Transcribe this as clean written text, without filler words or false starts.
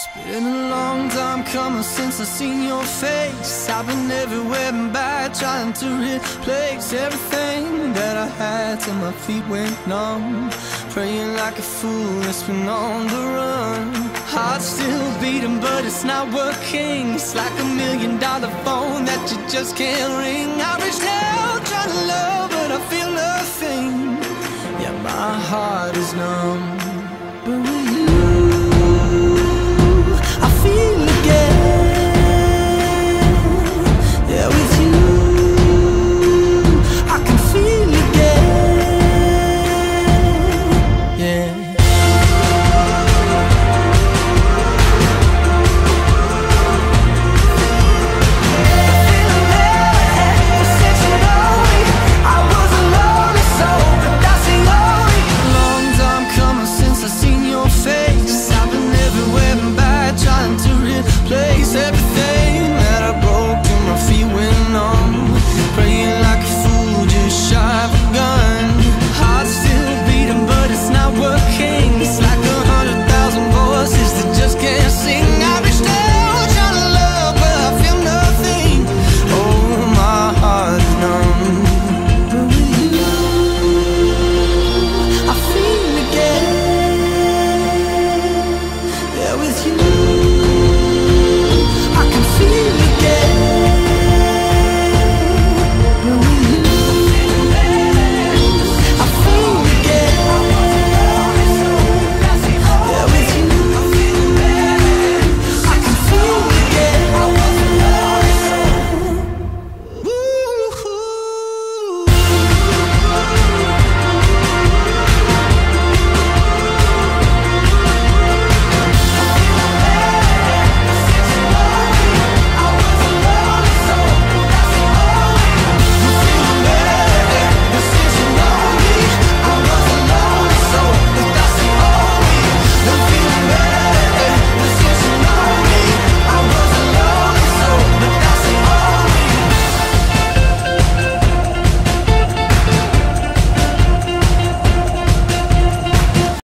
Been a long time coming since I seen your face. I've been everywhere and back, trying to replace everything that I had till my feet went numb. Praying like a fool, it's been on the run. Heart still beating, but it's not working. It's like $1,000,000 phone that you just can't ring. I reached out trying to love, but I feel nothing. Yeah, my heart is numb. But will you